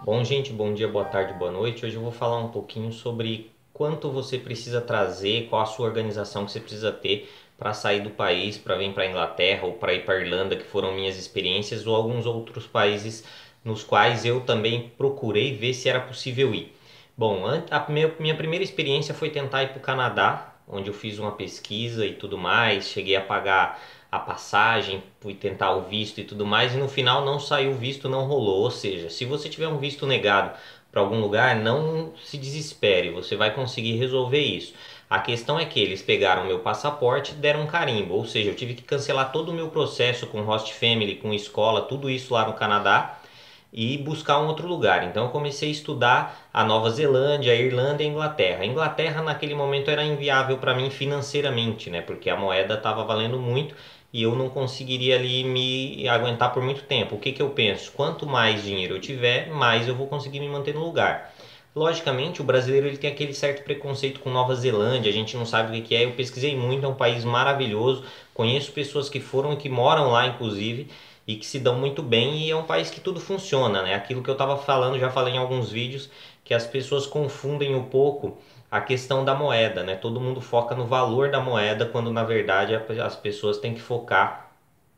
Bom, gente, bom dia, boa tarde, boa noite. Hoje eu vou falar um pouquinho sobre quanto você precisa trazer, qual a sua organização que você precisa ter para sair do país, para vir para a Inglaterra ou para ir para a Irlanda, que foram minhas experiências, ou alguns outros países nos quais eu também procurei ver se era possível ir. Bom, minha primeira experiência foi tentar ir para o Canadá, onde eu fiz uma pesquisa e tudo mais, cheguei a pagar a passagem, fui tentar o visto e tudo mais, e no final não saiu o visto, não rolou. Ou seja, se você tiver um visto negado para algum lugar, não se desespere, você vai conseguir resolver isso. A questão é que eles pegaram meu passaporte e deram um carimbo, ou seja, eu tive que cancelar todo o meu processo com host family, com escola, tudo isso lá no Canadá e buscar um outro lugar. Então eu comecei a estudar a Nova Zelândia, a Irlanda e a Inglaterra. A Inglaterra naquele momento era inviável para mim financeiramente, né? Porque a moeda estava valendo muito e eu não conseguiria ali me aguentar por muito tempo. O que que eu penso? Quanto mais dinheiro eu tiver, mais eu vou conseguir me manter no lugar. Logicamente, o brasileiro ele tem aquele certo preconceito com Nova Zelândia, a gente não sabe o que é. Eu pesquisei muito, é um país maravilhoso. Conheço pessoas que foram e que moram lá, inclusive, e que se dão muito bem, e é um país que tudo funciona, né? Aquilo que eu estava falando, já falei em alguns vídeos, que as pessoas confundem um pouco a questão da moeda, né? Todo mundo foca no valor da moeda, quando na verdade as pessoas têm que focar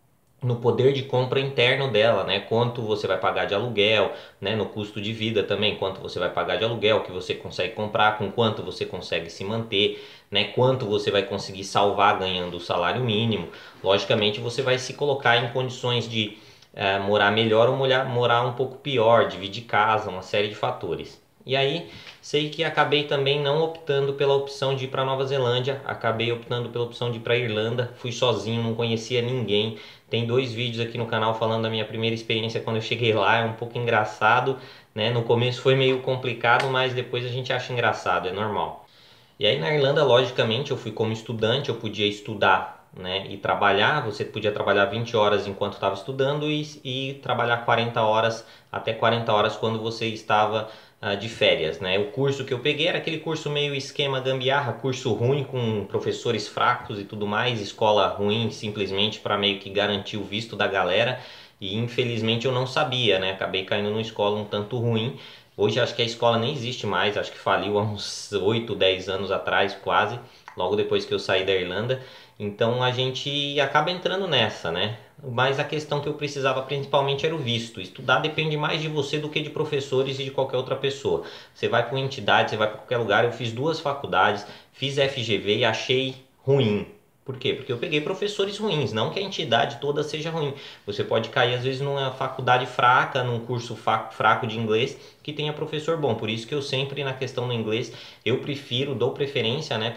no poder de compra interno dela, né? Quanto você vai pagar de aluguel, né? No custo de vida também, quanto você vai pagar de aluguel, que você consegue comprar, com quanto você consegue se manter, né? Quanto você vai conseguir salvar ganhando o salário mínimo. Logicamente, você vai se colocar em condições de morar melhor ou morar um pouco pior, dividir casa, uma série de fatores. E aí, sei que acabei também não optando pela opção de ir para Nova Zelândia, acabei optando pela opção de ir para Irlanda. Fui sozinho, não conhecia ninguém. Tem dois vídeos aqui no canal falando da minha primeira experiência quando eu cheguei lá, é um pouco engraçado, né? No começo foi meio complicado, mas depois a gente acha engraçado, é normal. E aí na Irlanda, logicamente, eu fui como estudante, eu podia estudar, né, e trabalhar. Você podia trabalhar 20 horas enquanto estava estudando e trabalhar 40 horas, até 40 horas quando você estava de férias, né? O curso que eu peguei era aquele curso meio esquema gambiarra, curso ruim com professores fracos e tudo mais, escola ruim simplesmente para meio que garantir o visto da galera. E infelizmente eu não sabia, né? Acabei caindo numa escola um tanto ruim. Hoje acho que a escola nem existe mais, acho que faliu há uns 8, 10 anos atrás, quase, logo depois que eu saí da Irlanda. Então a gente acaba entrando nessa, né? Mas a questão que eu precisava principalmente era o visto. Estudar depende mais de você do que de professores e de qualquer outra pessoa. Você vai para uma entidade, você vai para qualquer lugar. Eu fiz duas faculdades, fiz FGV e achei ruim. Por quê? Porque eu peguei professores ruins, não que a entidade toda seja ruim. Você pode cair às vezes numa faculdade fraca, num curso fraco de inglês, que tenha professor bom. Por isso que eu sempre na questão do inglês, eu prefiro, dou preferência, né,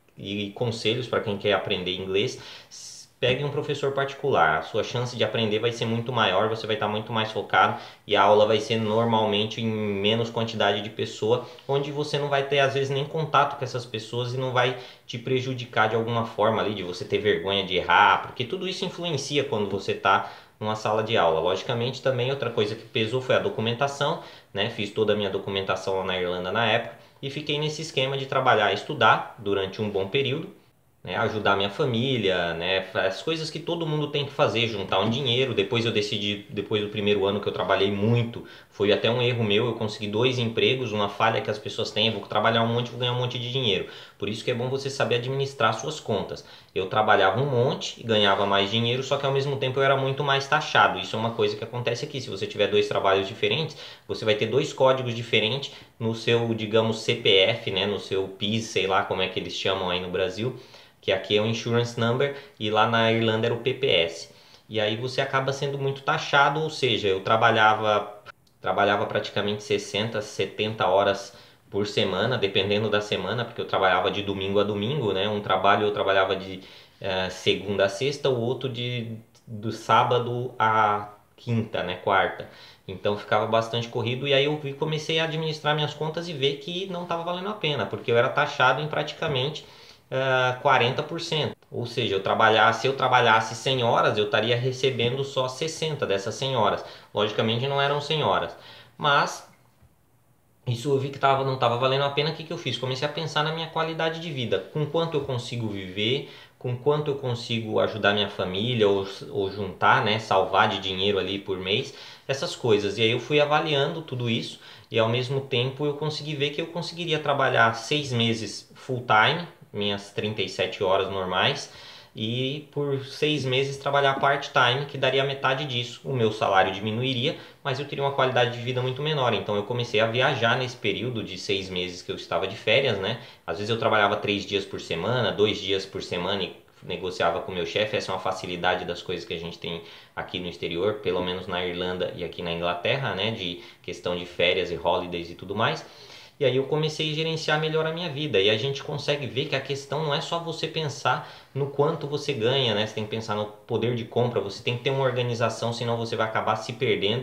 e conselhos para quem quer aprender inglês. Pegue um professor particular, a sua chance de aprender vai ser muito maior, você vai estar muito mais focado e a aula vai ser normalmente em menos quantidade de pessoa, onde você não vai ter às vezes nem contato com essas pessoas e não vai te prejudicar de alguma forma ali, de você ter vergonha de errar, porque tudo isso influencia quando você está numa sala de aula. Logicamente também outra coisa que pesou foi a documentação, né? Fiz toda a minha documentação lá na Irlanda na época e fiquei nesse esquema de trabalhar e estudar durante um bom período, né, ajudar minha família, né, as coisas que todo mundo tem que fazer, juntar um dinheiro. Depois eu decidi, depois do primeiro ano que eu trabalhei muito, foi até um erro meu, eu consegui dois empregos, uma falha que as pessoas têm, eu vou trabalhar um monte, vou ganhar um monte de dinheiro. Por isso que é bom você saber administrar suas contas. Eu trabalhava um monte e ganhava mais dinheiro, só que ao mesmo tempo eu era muito mais taxado. Isso é uma coisa que acontece aqui. Se você tiver dois trabalhos diferentes, você vai ter dois códigos diferentes no seu, digamos, CPF, né, no seu PIS, sei lá como é que eles chamam aí no Brasil, que aqui é o Insurance Number e lá na Irlanda era o PPS. E aí você acaba sendo muito taxado, ou seja, eu trabalhava praticamente 60, 70 horas por semana, dependendo da semana, porque eu trabalhava de domingo a domingo, né? Um trabalho eu trabalhava de segunda a sexta, o outro do sábado a quinta, né? Quarta. Então ficava bastante corrido e aí eu comecei a administrar minhas contas e ver que não estava valendo a pena, porque eu era taxado em praticamente 40%. Ou seja, se eu trabalhasse 100 horas, eu estaria recebendo só 60 dessas 100 horas. Logicamente não eram 100 horas, mas isso eu vi que não estava valendo a pena. O que eu fiz? Comecei a pensar na minha qualidade de vida, com quanto eu consigo viver, com quanto eu consigo ajudar minha família ou juntar, né, salvar de dinheiro ali por mês, essas coisas. E aí eu fui avaliando tudo isso e ao mesmo tempo eu consegui ver que eu conseguiria trabalhar 6 meses full time, minhas 37 horas normais, e por 6 meses trabalhar part-time, que daria metade disso. O meu salário diminuiria, mas eu teria uma qualidade de vida muito menor. Então eu comecei a viajar nesse período de 6 meses que eu estava de férias, né? Às vezes eu trabalhava 3 dias por semana, 2 dias por semana e negociava com o meu chefe. Essa é uma facilidade das coisas que a gente tem aqui no exterior, pelo menos na Irlanda e aqui na Inglaterra, né? De questão de férias e holidays e tudo mais. E aí eu comecei a gerenciar melhor a minha vida. E a gente consegue ver que a questão não é só você pensar no quanto você ganha, né? Você tem que pensar no poder de compra, você tem que ter uma organização, senão você vai acabar se perdendo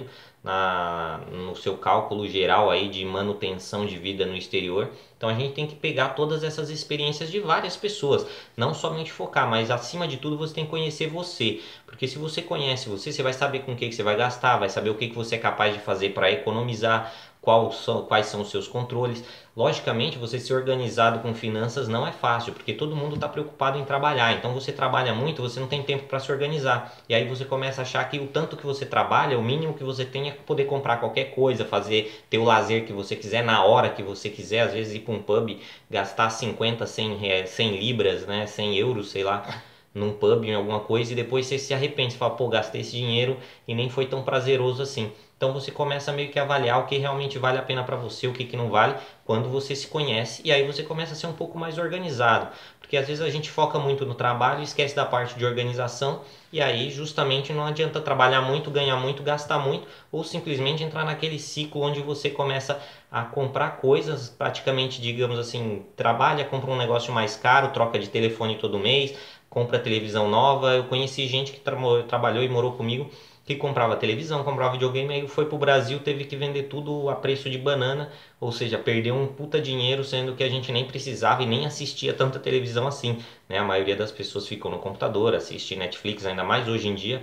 no seu cálculo geral aí de manutenção de vida no exterior. Então a gente tem que pegar todas essas experiências de várias pessoas, não somente focar, mas acima de tudo você tem que conhecer você, porque se você conhece você, você vai saber com o que você vai gastar, vai saber o que você é capaz de fazer para economizar, quais são os seus controles. Logicamente, você ser organizado com finanças não é fácil, porque todo mundo está preocupado em trabalhar. Então você trabalha muito, você não tem tempo para se organizar. E aí você começa a achar que o tanto que você trabalha, o mínimo que você tem é poder comprar qualquer coisa, fazer, ter o lazer que você quiser, na hora que você quiser. Às vezes ir para um pub, gastar 50, 100 libras, né, 100 euros, sei lá, num pub, em alguma coisa, e depois você se arrepende, você fala, pô, gastei esse dinheiro e nem foi tão prazeroso assim. Então você começa meio que a avaliar o que realmente vale a pena para você, o que não vale, quando você se conhece, e aí você começa a ser um pouco mais organizado. Porque às vezes a gente foca muito no trabalho e esquece da parte de organização, e aí justamente não adianta trabalhar muito, ganhar muito, gastar muito, ou simplesmente entrar naquele ciclo onde você começa a comprar coisas, praticamente, digamos assim, trabalha, compra um negócio mais caro, troca de telefone todo mês, compra televisão nova. Eu conheci gente que trabalhou e morou comigo que comprava televisão, comprava videogame, aí foi pro Brasil, teve que vender tudo a preço de banana, ou seja, perdeu um puta dinheiro, sendo que a gente nem precisava e nem assistia tanta televisão assim, né? A maioria das pessoas ficam no computador, assiste Netflix, ainda mais hoje em dia.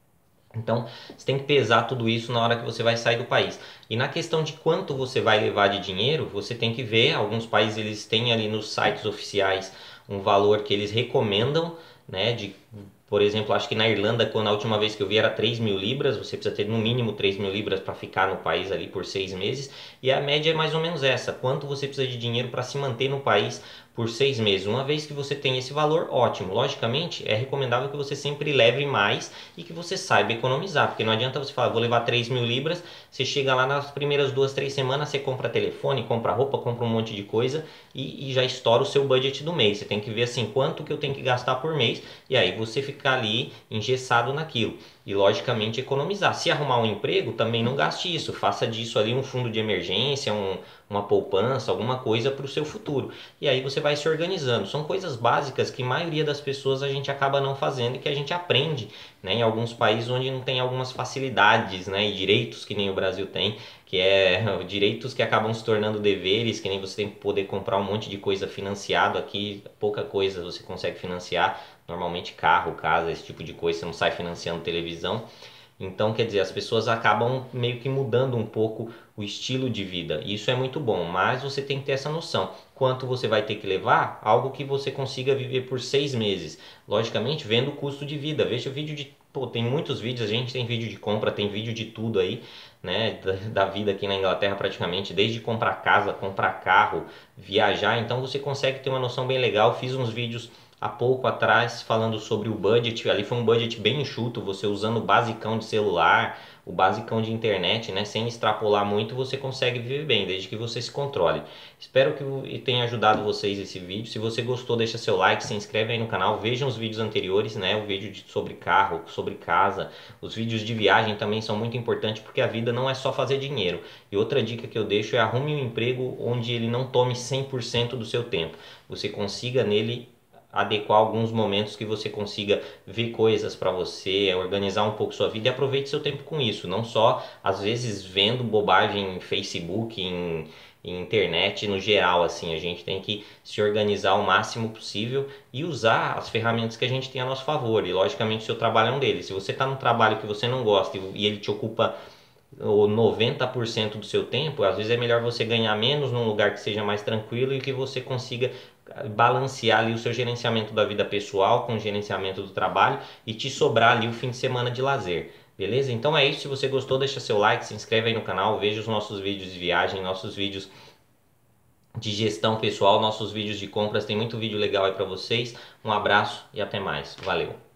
Então, você tem que pesar tudo isso na hora que você vai sair do país. E na questão de quanto você vai levar de dinheiro, você tem que ver, alguns países eles têm ali nos sites oficiais um valor que eles recomendam, né, por exemplo, acho que na Irlanda, quando a última vez que eu vi era 3.000 libras, você precisa ter no mínimo 3.000 libras para ficar no país ali por 6 meses, e a média é mais ou menos essa, quanto você precisa de dinheiro para se manter no país por 6 meses. Uma vez que você tem esse valor, ótimo. Logicamente, é recomendável que você sempre leve mais e que você saiba economizar, porque não adianta você falar, vou levar 3.000 libras, você chega lá nas primeiras 2, 3 semanas, você compra telefone, compra roupa, compra um monte de coisa e já estoura o seu budget do mês. Você tem que ver assim, quanto que eu tenho que gastar por mês, e aí você ficar ali engessado naquilo. E logicamente economizar. Se arrumar um emprego, também não gaste isso. Faça disso ali um fundo de emergência, uma poupança, alguma coisa para o seu futuro. E aí você vai se organizando. São coisas básicas que a maioria das pessoas a gente acaba não fazendo e que a gente aprende, né, em alguns países onde não tem algumas facilidades, né, e direitos que nem o Brasil tem, que é direitos que acabam se tornando deveres, que nem você tem que poder comprar um monte de coisa financiado aqui, pouca coisa você consegue financiar. Normalmente carro, casa, esse tipo de coisa, você não sai financiando televisão. Então, quer dizer, as pessoas acabam meio que mudando um pouco o estilo de vida. E isso é muito bom, mas você tem que ter essa noção. Quanto você vai ter que levar? Algo que você consiga viver por 6 meses. Logicamente, vendo o custo de vida. Veja o vídeo de... Pô, tem muitos vídeos, a gente tem vídeo de compra, tem vídeo de tudo aí, né? Da vida aqui na Inglaterra praticamente. Desde comprar casa, comprar carro, viajar. Então você consegue ter uma noção bem legal. Fiz uns vídeos há pouco atrás falando sobre o budget. Ali foi um budget bem enxuto, você usando o basicão de celular, o basicão de internet, né, sem extrapolar muito, você consegue viver bem, desde que você se controle. Espero que tenha ajudado vocês esse vídeo. Se você gostou, deixa seu like, se inscreve aí no canal, vejam os vídeos anteriores, né, o vídeo sobre carro, sobre casa, os vídeos de viagem também são muito importantes, porque a vida não é só fazer dinheiro. E outra dica que eu deixo é arrume um emprego onde ele não tome 100% do seu tempo, você consiga nele adequar alguns momentos que você consiga ver coisas para você, organizar um pouco sua vida e aproveite seu tempo com isso, não só às vezes vendo bobagem em Facebook, em internet no geral. Assim, a gente tem que se organizar o máximo possível e usar as ferramentas que a gente tem a nosso favor, e logicamente o seu trabalho é um deles. Se você está num trabalho que você não gosta e ele te ocupa o 90% do seu tempo, às vezes é melhor você ganhar menos num lugar que seja mais tranquilo e que você consiga balancear ali o seu gerenciamento da vida pessoal com o gerenciamento do trabalho e te sobrar ali o fim de semana de lazer. Beleza? Então é isso. Se você gostou, deixa seu like, se inscreve aí no canal, veja os nossos vídeos de viagem, nossos vídeos de gestão pessoal, nossos vídeos de compras. Tem muito vídeo legal aí para vocês. Um abraço e até mais. Valeu!